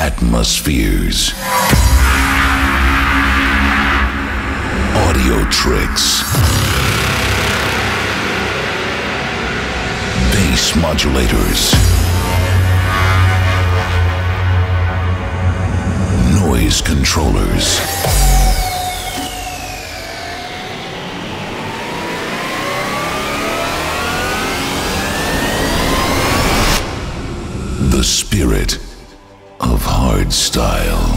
Atmospheres. Audio tricks. Bass modulators. Noise controllers. The spirit of hardstyle.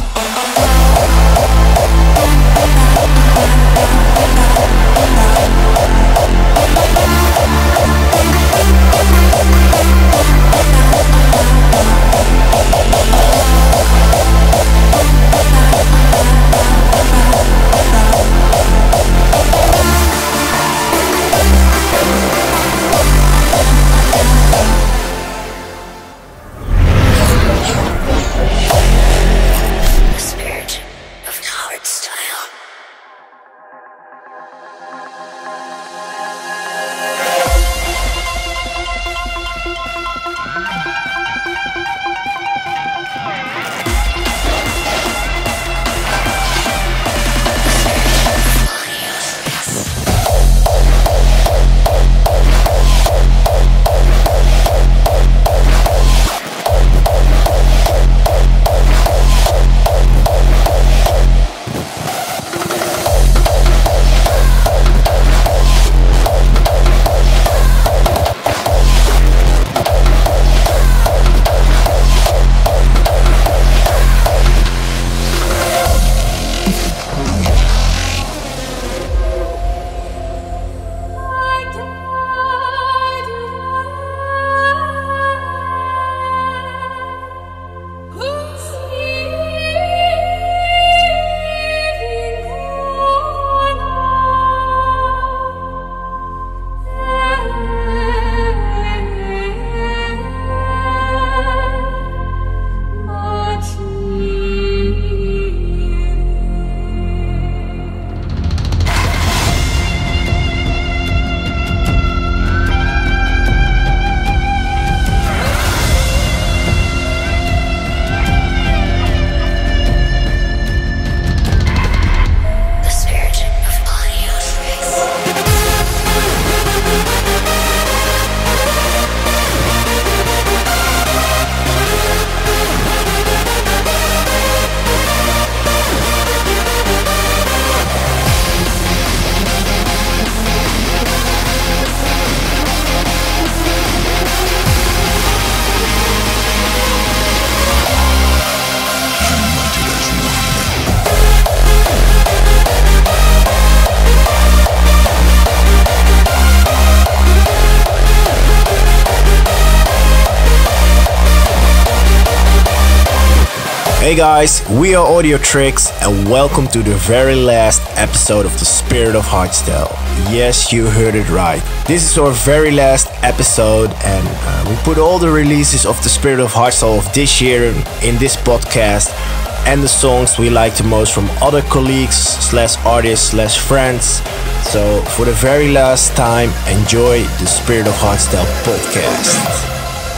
Hey guys, we are Audio Tricks and welcome to the very last episode of The Spirit of Hardstyle. Yes, you heard it right. This is our very last episode and we put all the releases of The Spirit of Hardstyle of this year in this podcast and the songs we like the most from other colleagues / artists / friends. So for the very last time, enjoy The Spirit of Hardstyle podcast.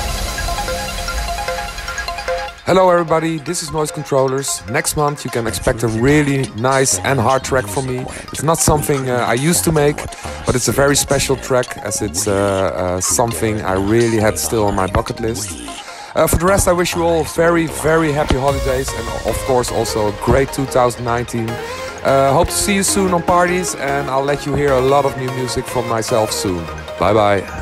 Hello everybody, this is Noise Controllers. Next month you can expect a really nice and hard track from me. It's not something I used to make, but it's a very special track as it's something I really had still on my bucket list. For the rest, I wish you all very, very happy holidays and of course also a great 2019. Hope to see you soon on parties and I'll let you hear a lot of new music from myself soon. Bye bye.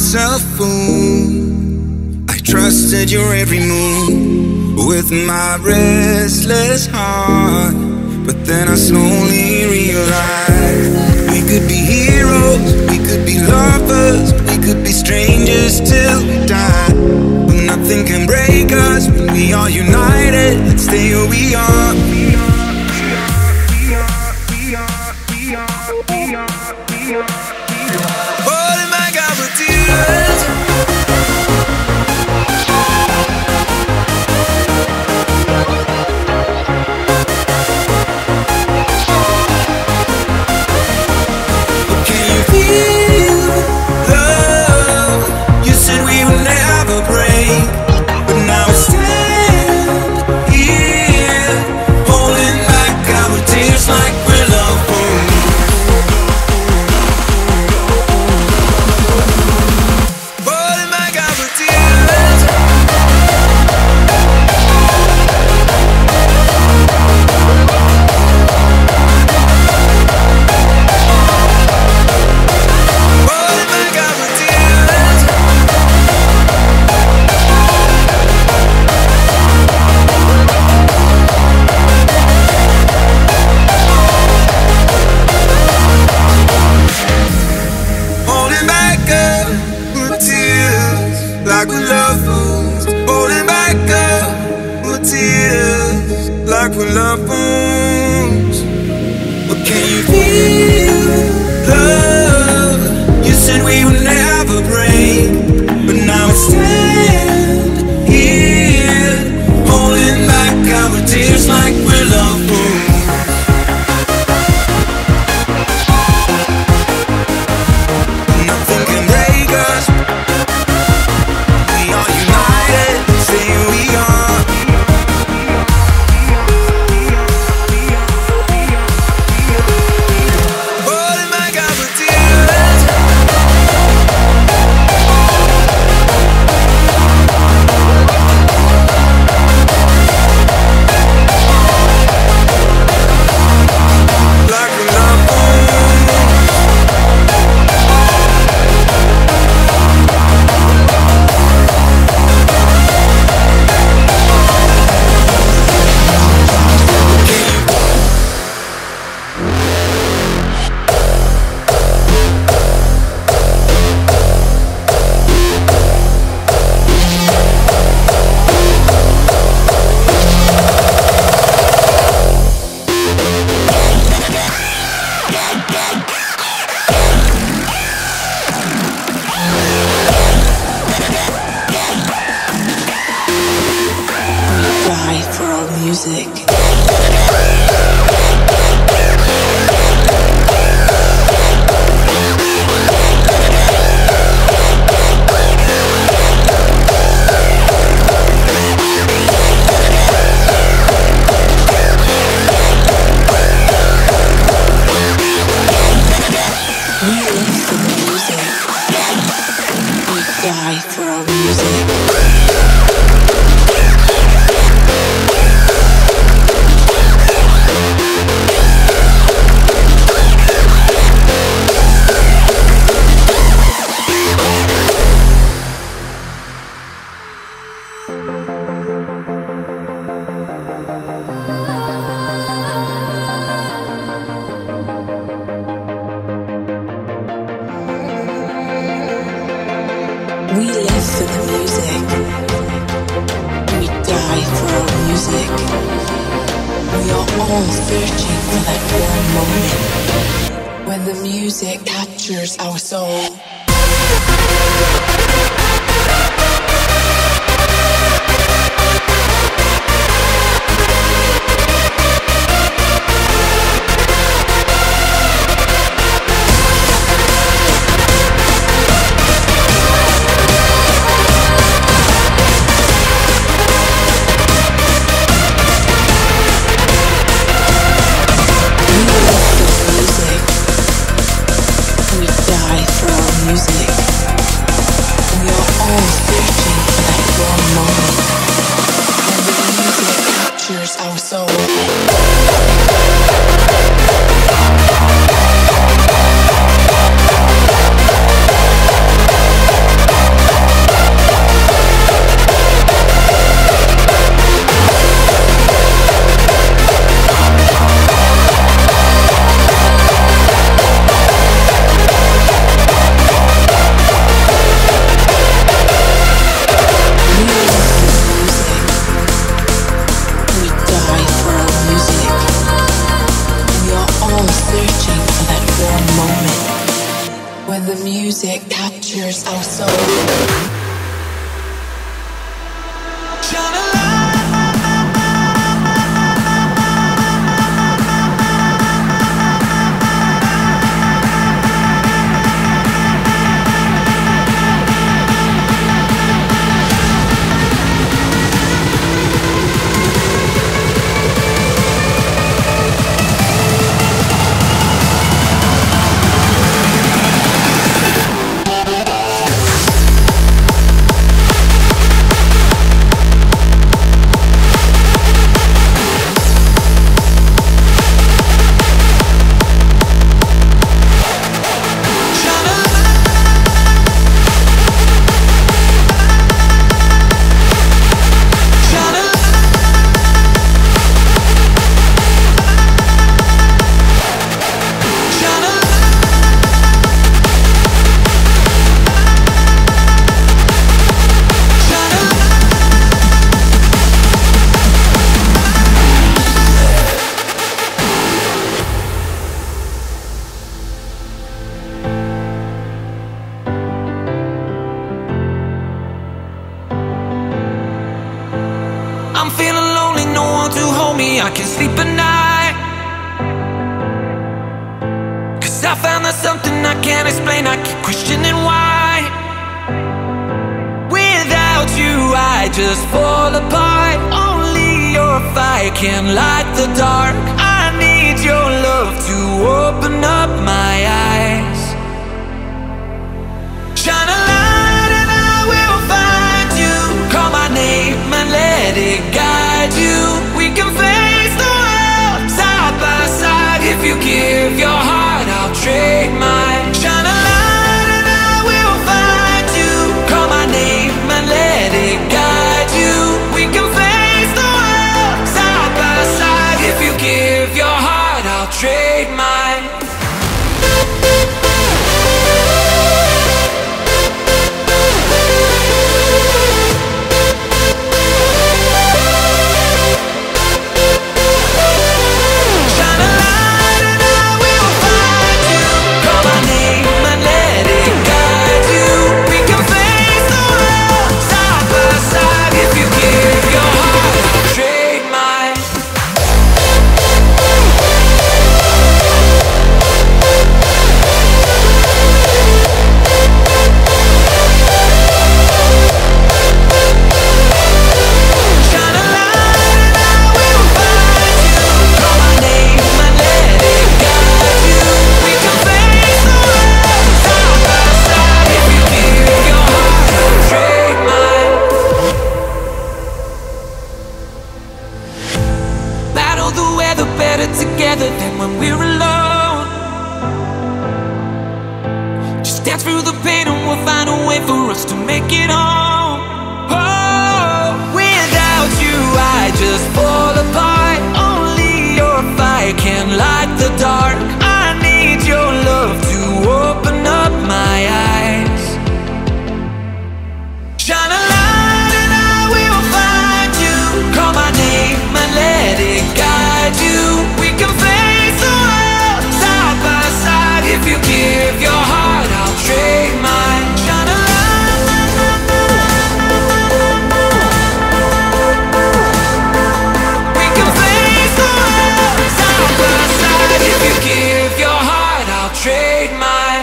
myself fool. I trusted your every move with my restless heart. But then I slowly realized we could be heroes, we could be lovers, we could be strangers till we die. But nothing can break us when we are united. Let's stay who we are. Holding back our tears. Can you feel love? You said we would never break, but now we stand here, holding back our tears like we're lovers. Holding back our tears. Holding back our tears. Holding back our tears like we're lovers. Holding back our tears like we're lovers. But can you feel love? You said we would never break, but now we stand here, holding back our tears like we're lovers. Nothing can break us. We are united. Say we are. Holding back our tears. Like we're Die for our music. We live for the music. We die for our music. We live for the music. We die for our music. We are all searching for that one moment when the music captures our soul. We live for the music. We die for our music. the music captures our soul. I'm feeling lonely, no one to hold me, I can't sleep at night. Cause I found there's something I can't explain, I keep questioning why. Without you I just fall apart. Only your fire can light the dark. I need your love to open up my eyes. Shine a light and I will find you. Call my name and let it guide you. We can face the world side by side. If you give your heart, I'll trade mine. Shine a light and I will find you. Call my name and let it guide you. We can face the world side by side. If you give your heart, I'll trade mine. Together than when we're alone. Just dance through the pain and we'll find a way for us to make it home. Oh, without you I just fall apart. Only your fire can light the dark. I need your love to open up my eyes. Shine a light and I will find you. Call my name and let it guide you. We can face the world side by side. If you give your heart, I'll trade mine. Shine a light. We can face the world side by side. If you give your heart, I'll trade mine.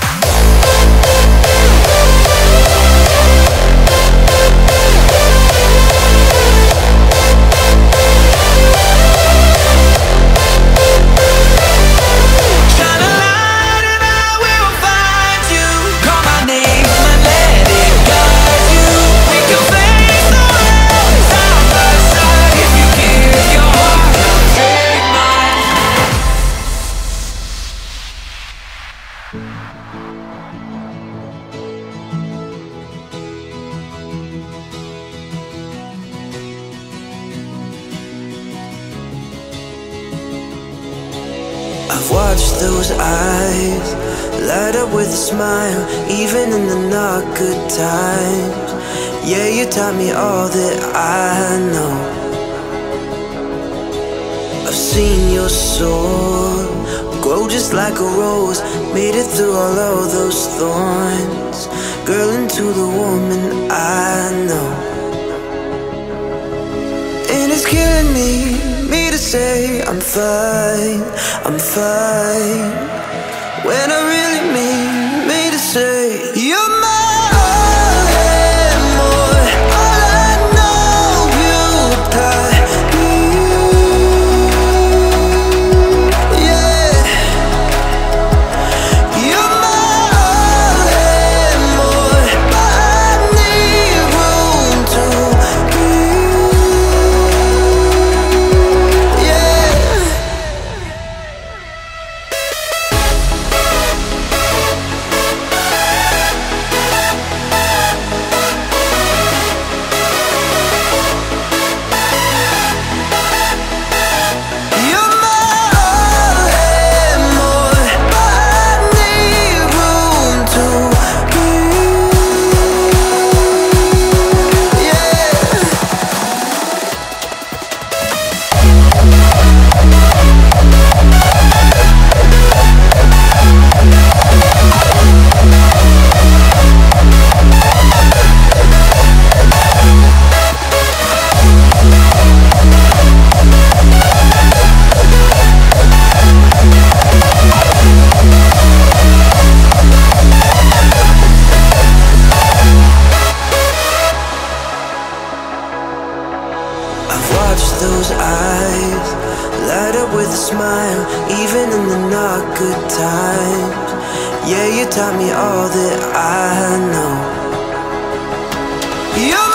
I've watched those eyes light up with a smile, even in the not good times. Yeah, you taught me all that I know. I've seen your soul grow just just like a rose, made it through all of those thorns. Girl, into the woman I know. And it's killing me to say I'm fine, I'm fine, when I really mean me to say you're mine. Those eyes light up with a smile, even in the not good times. Yeah, you taught me all that I know. You're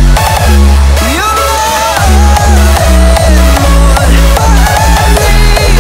me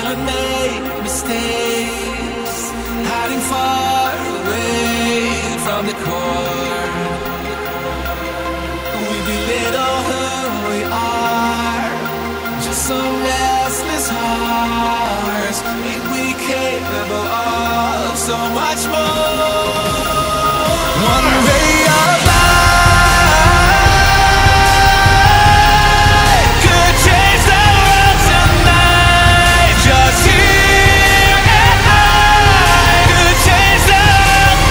not make mistakes, hiding far away from the core. We belittle who we are, just some restless hearts. Ain't we capable of so much more? One ray of light could change the world tonight. Just here and I could change the world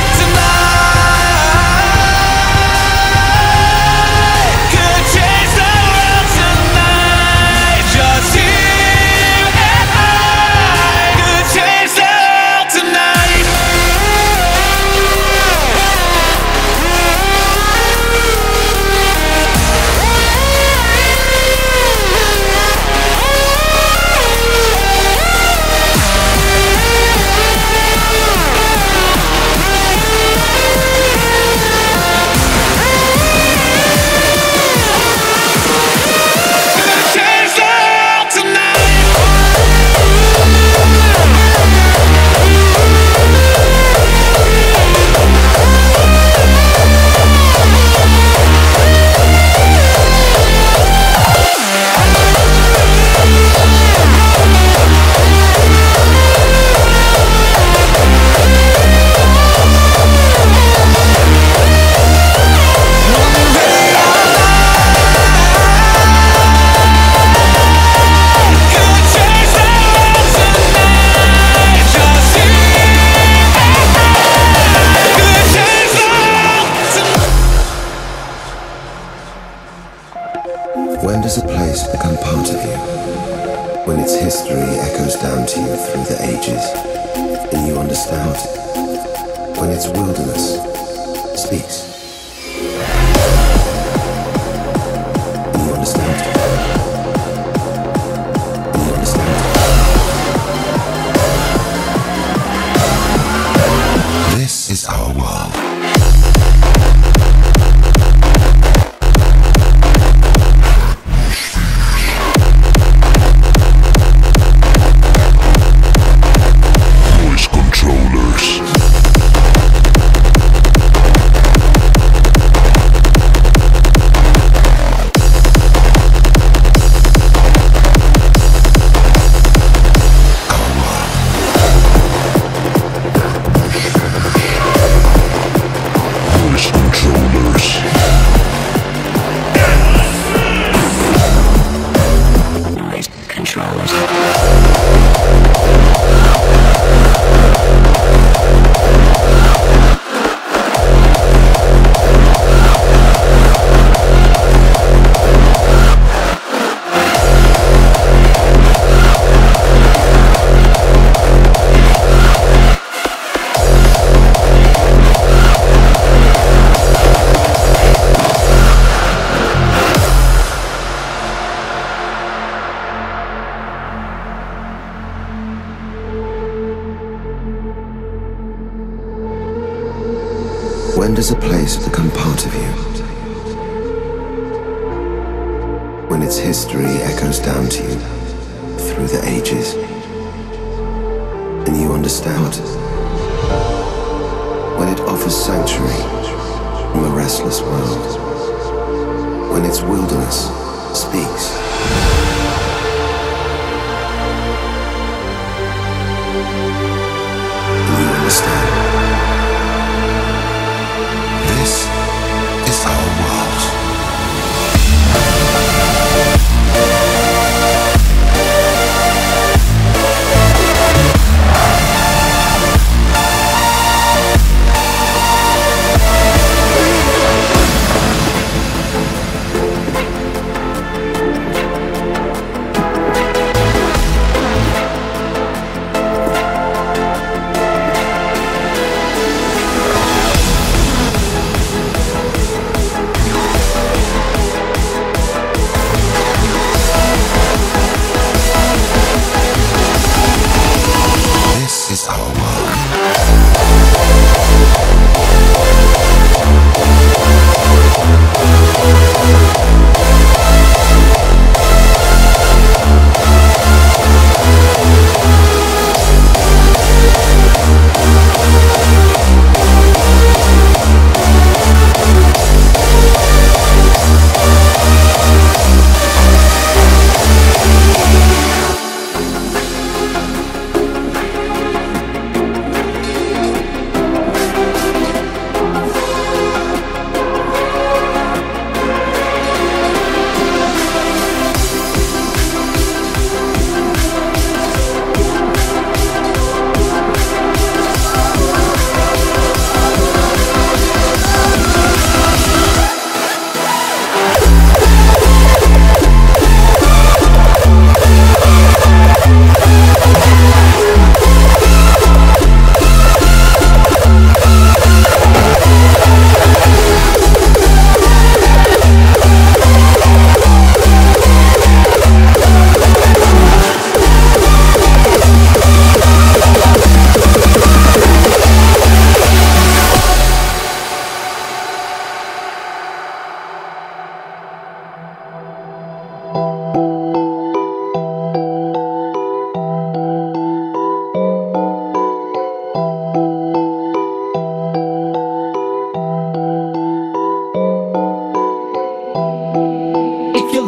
tonight. Could change the world tonight. Just here and I could change the world tonight. When does a place become part of you? When its history echoes down to you through the ages, and you understand. When its wilderness speaks. And you understand. And you understand. This is our world. When does a place become part of you? When its history echoes down to you through the ages, and you understand. When it offers sanctuary from a restless world. When its wilderness speaks. And you understand. This is our world.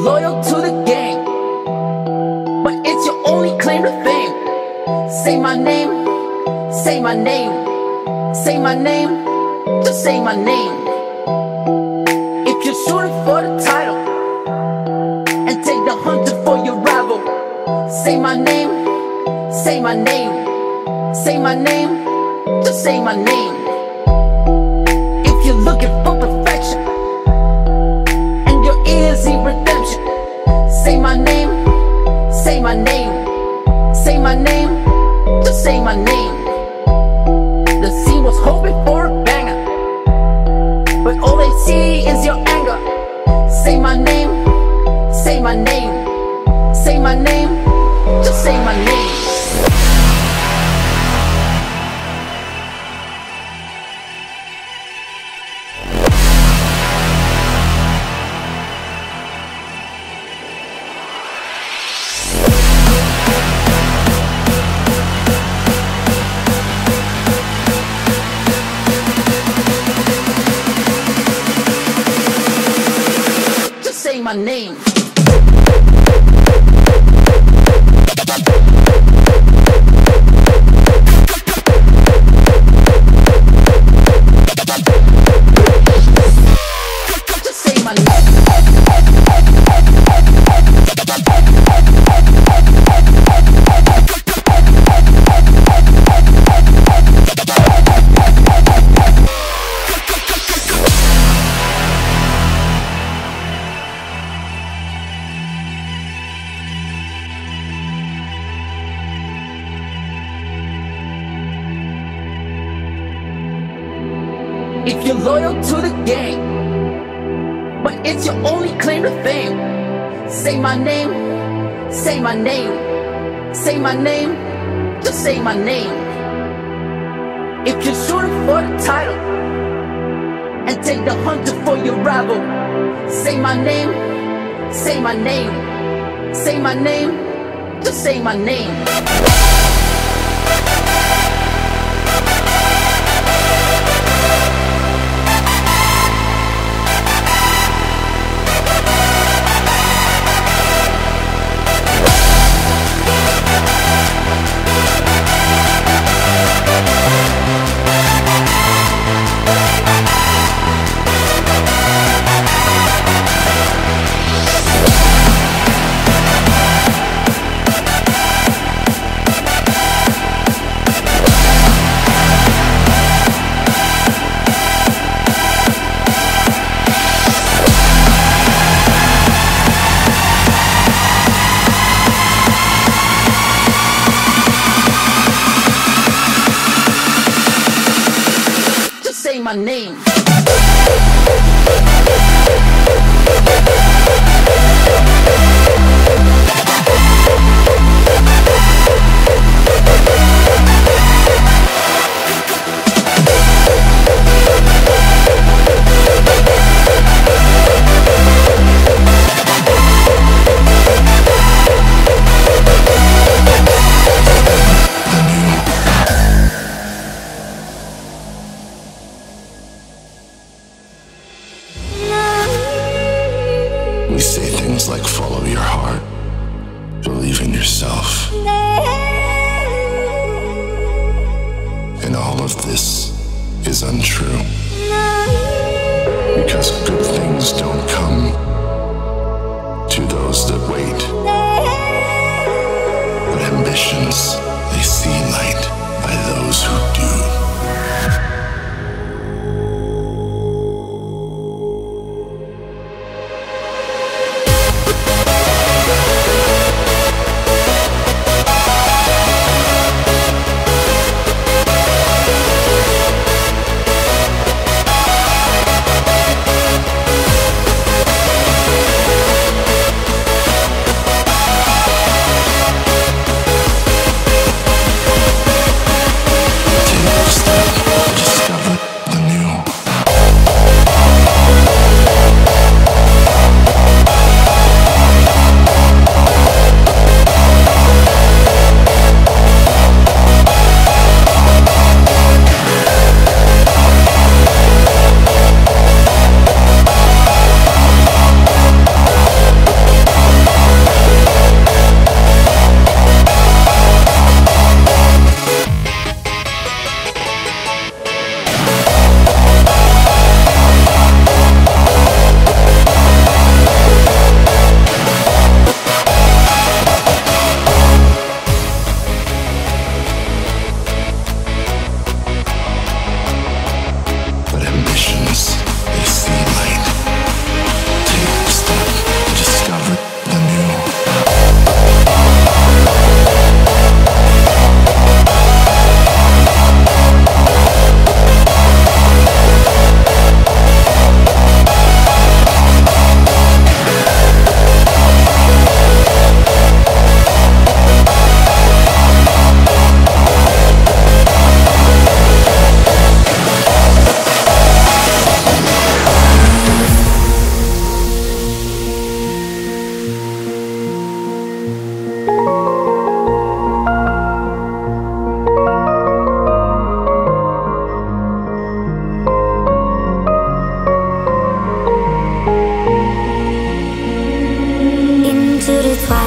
loyal to the game, but it's your only claim to fame. Say my name, say my name, say my name, just say my name. If you're shooting for the title and take the hunter for your rival, say my name, say my name, say my name, just say my name. If you're looking for perfection and your ears need redemption, say my name, say my name, say my name, just say my name. The scene was hoping for a banger, but all they see is your anger. Say my name, say my name, say my name, just say my name. Say my name. Just say my name. If you're loyal to the game, but it's your only claim to fame, say my name, say my name, say my name, just say my name. If you're shooting for the title and take the hunter for your rival, say my name, say my name, say my name, just say my name. Say my name. We say things like follow your heart, believe in yourself. And all of this is untrue. Because good things don't come to those that wait. But ambitions, they see light by those who do.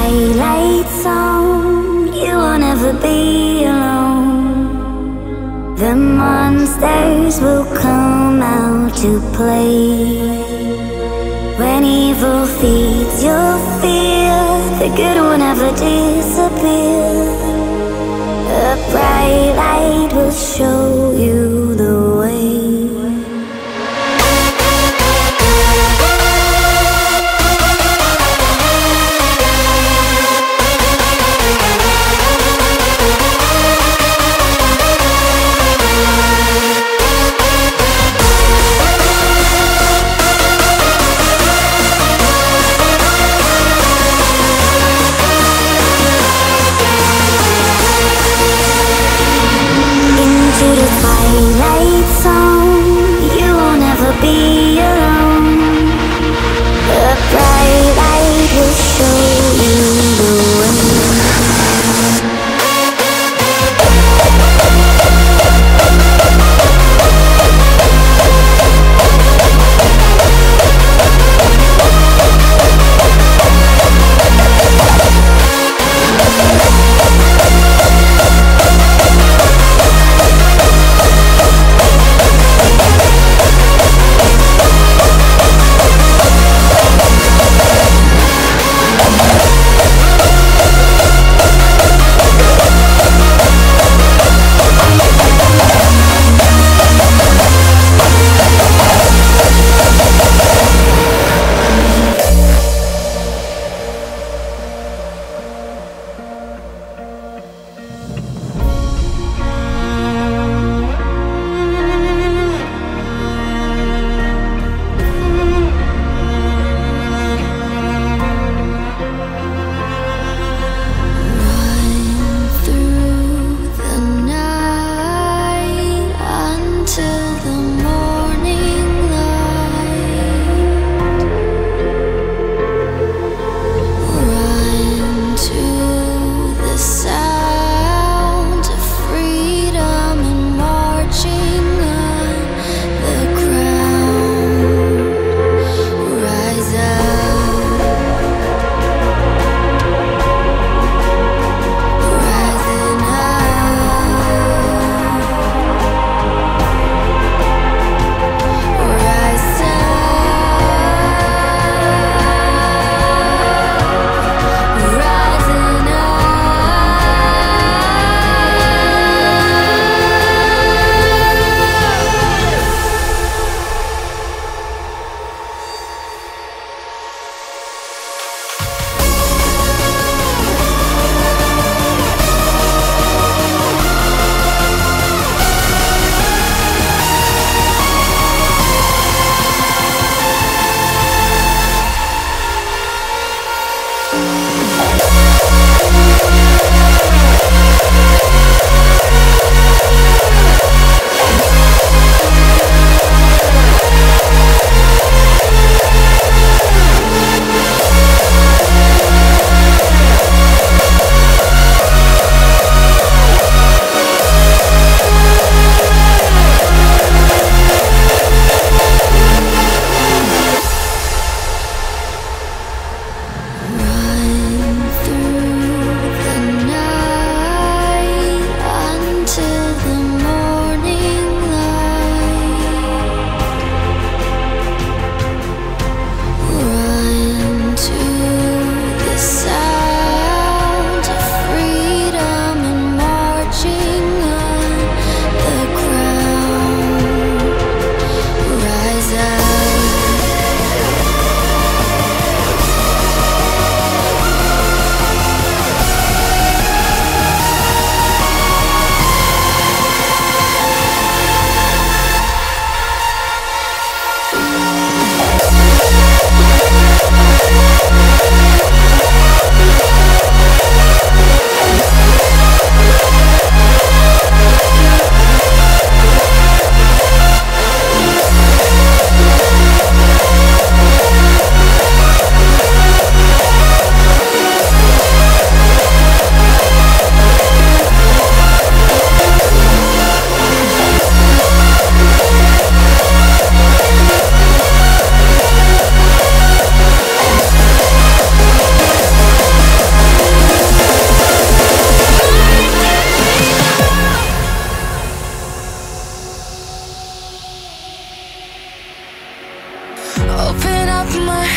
twilight zone, you will never be alone. The monsters will come out to play. When evil feeds your fear, the good will never disappear. A bright light will show you the way. Into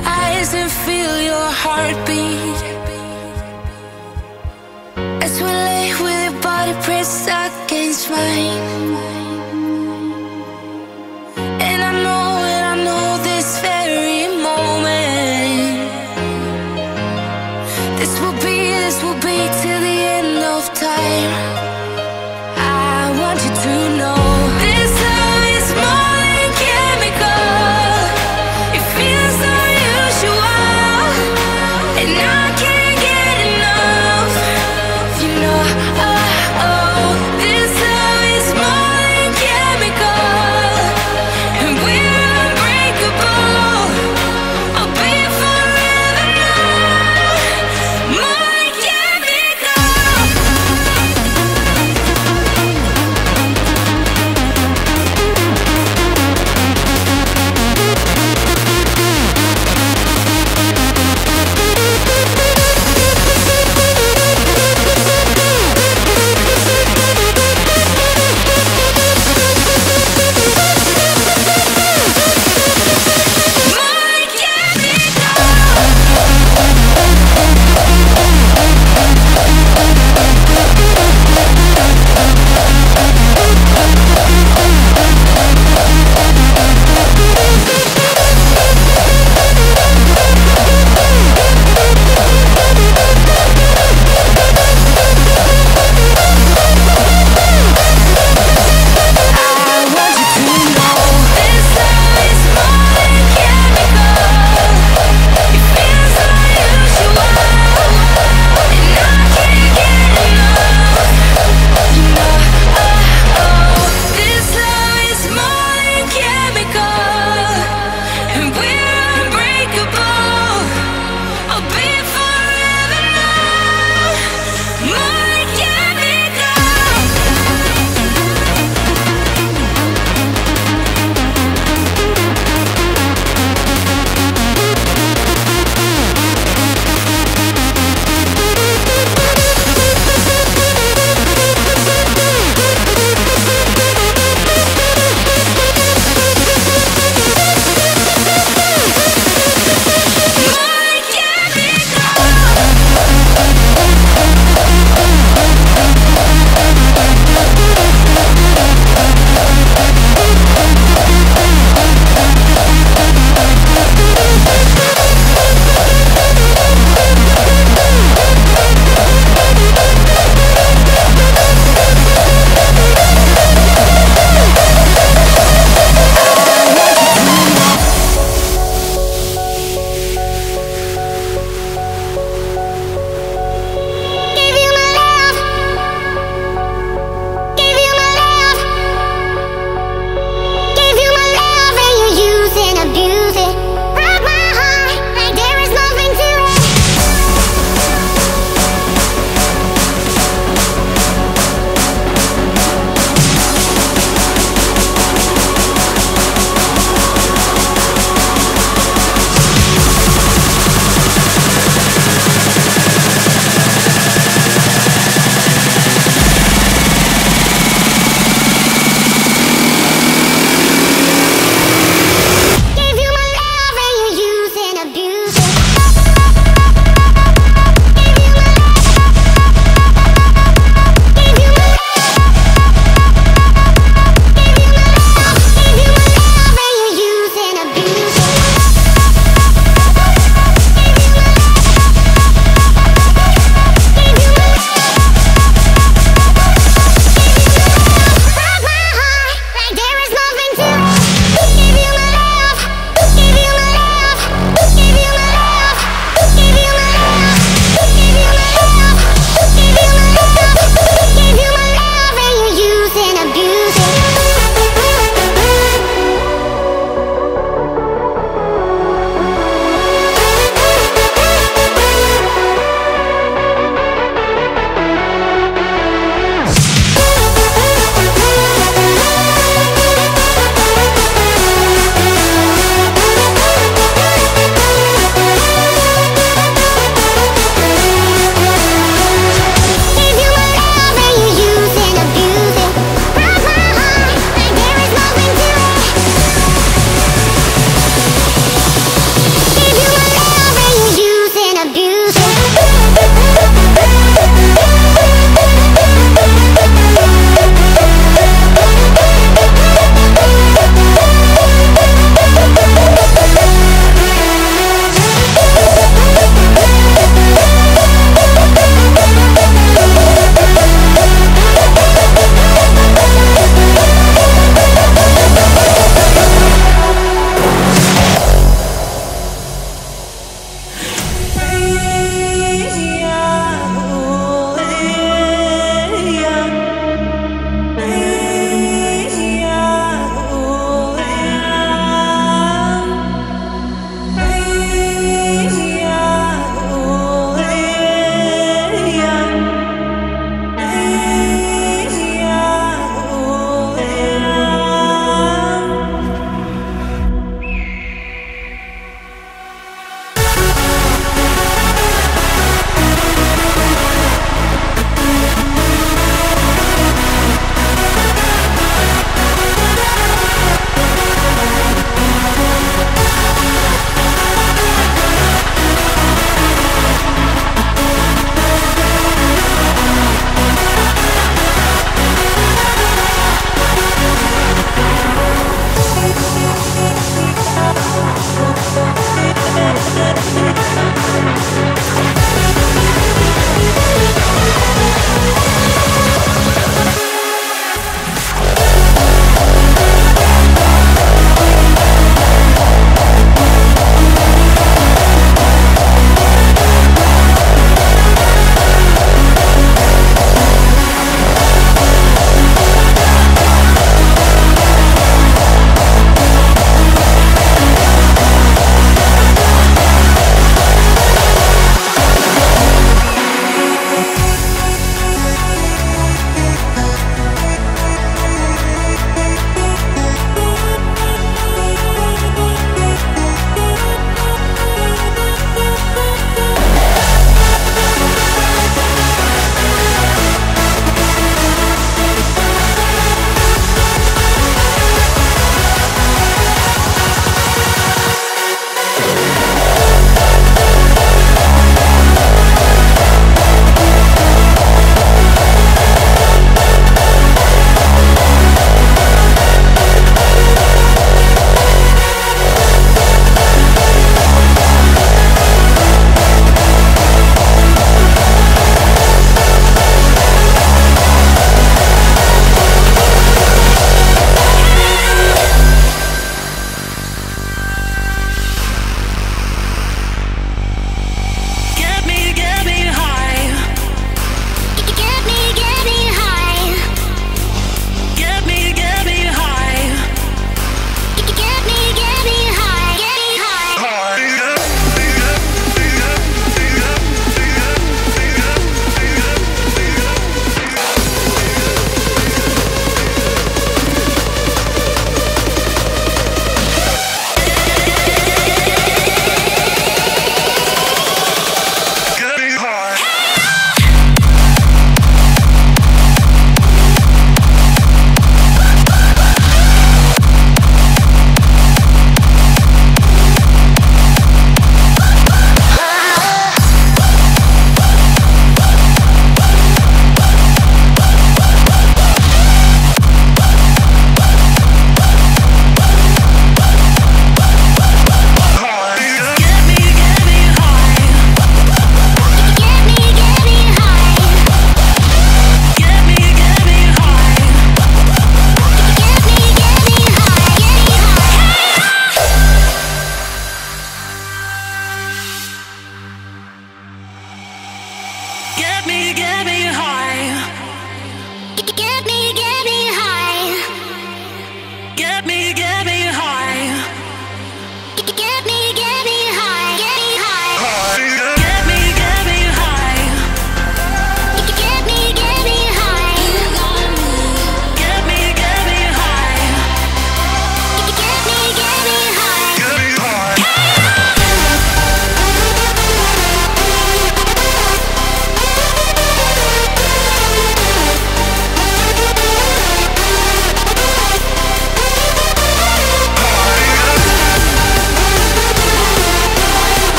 eyes and feel your heartbeat as we lay with your body pressed against mine. And I know this very moment, this will be till the end of time. I want you to know this love is more than chemical. It feels unusual, and I can't get enough. You know, oh, this love is more than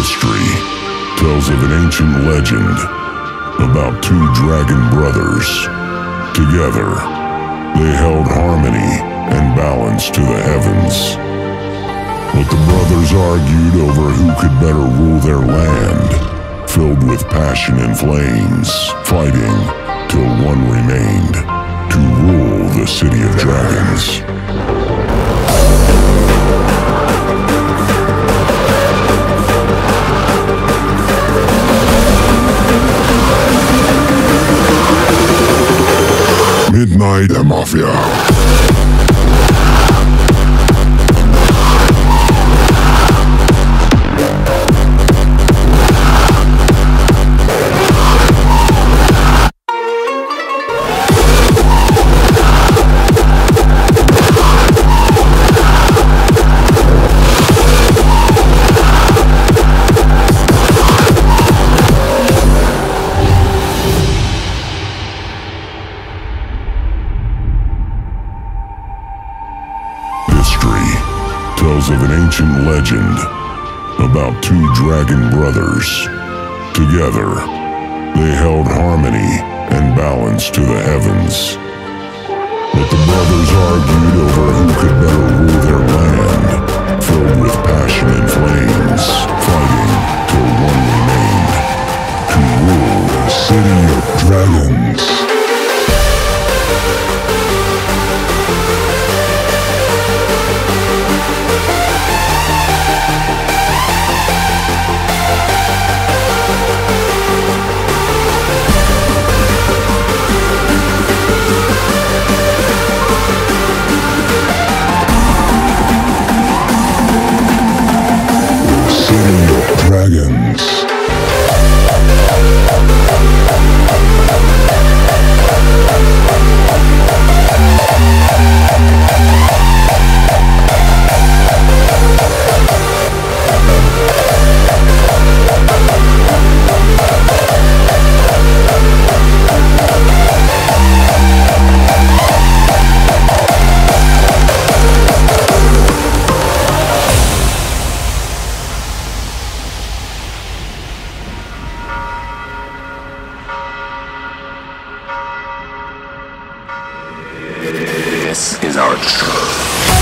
History tells of an ancient legend about two dragon brothers. Together, they held harmony and balance to the heavens. But the brothers argued over who could better rule their land, filled with passion and flames, fighting till one remained to rule the city of dragons. Midnight Mafia. Tells of an ancient legend about two dragon brothers. Together, they held harmony and balance to the heavens. But the brothers argued over who could better rule their land, filled with passion and flames, fighting till one remained to rule the city of dragons. Dragons. This is our church.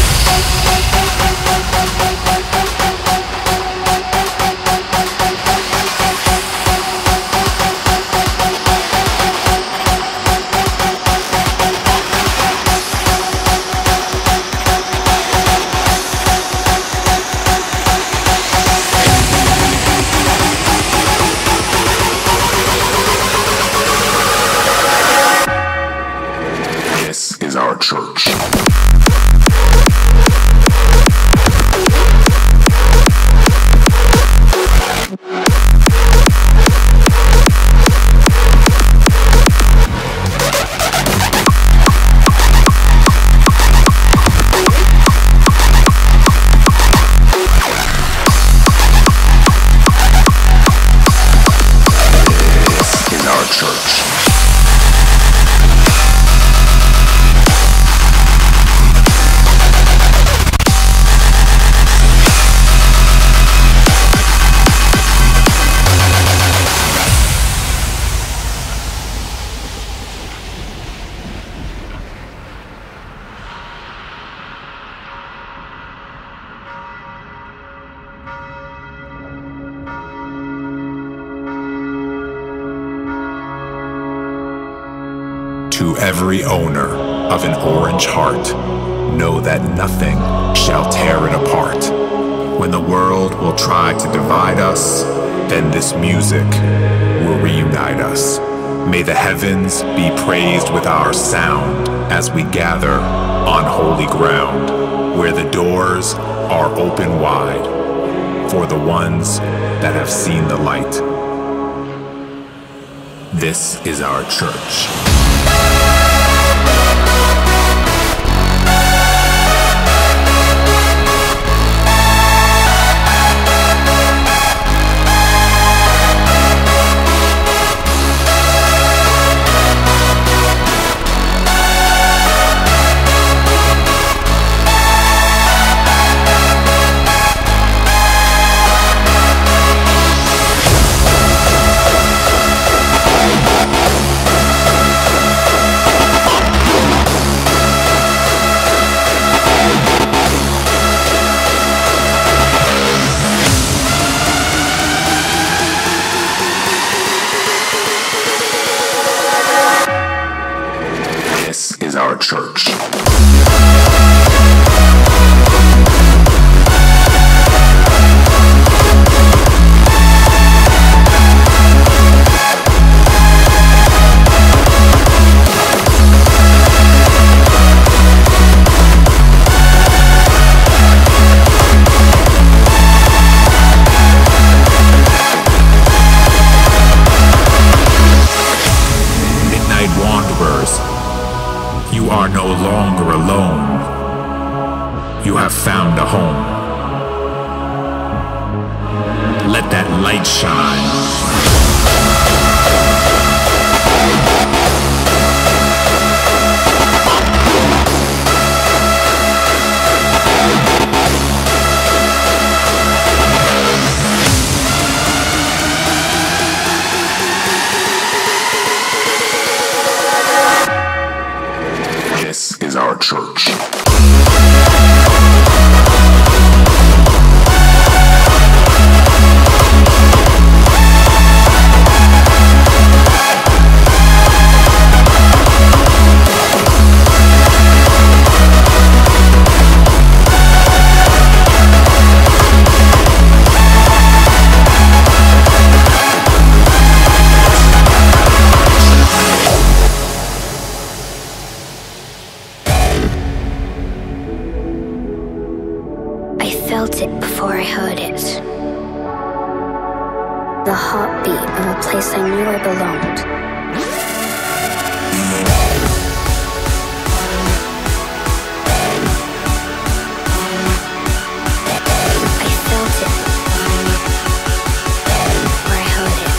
Is our church. This is our church. To every owner of an orange heart, know that nothing shall tear it apart. When the world will try to divide us, then this music will reunite us. May the heavens be praised with our sound as we gather on holy ground, where the doors are open wide for the ones that have seen the light. This is our church. light shine. This is our church. Felt it before I heard it. The heartbeat of a place I knew I belonged. I felt it before I heard it.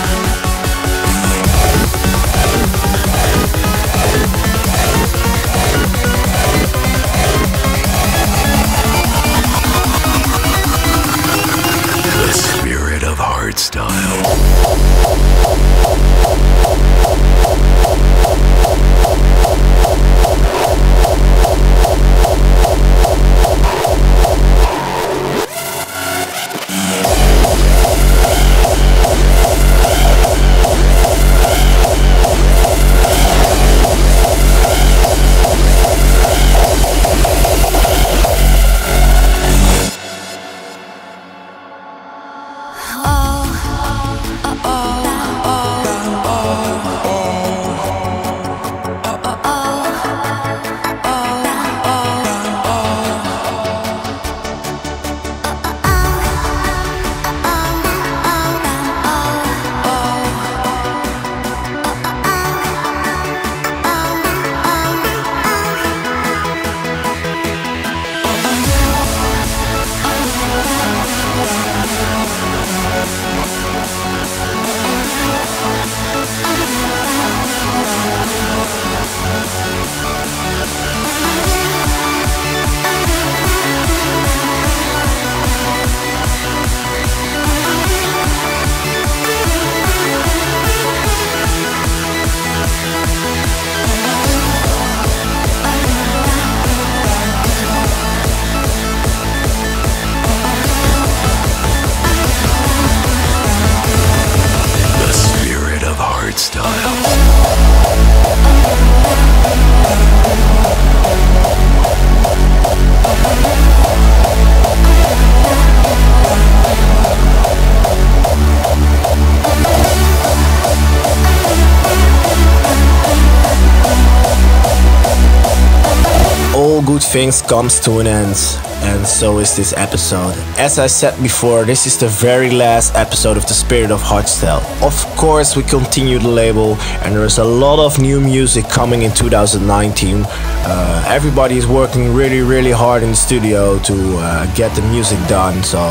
The spirit of hardstyle. All good things comes to an end, and so is this episode. As I said before, this is the very last episode of The Spirit of Hardstyle. Of course, we continue the label, and there's a lot of new music coming in 2019. Everybody is working really hard in the studio to get the music done, so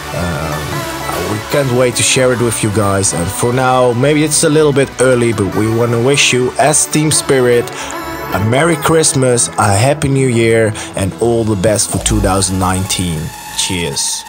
we can't wait to share it with you guys. And for now, maybe it's a little bit early, but we want to wish you, as Team Spirit, a Merry Christmas, a Happy New Year, and all the best for 2019. Cheers.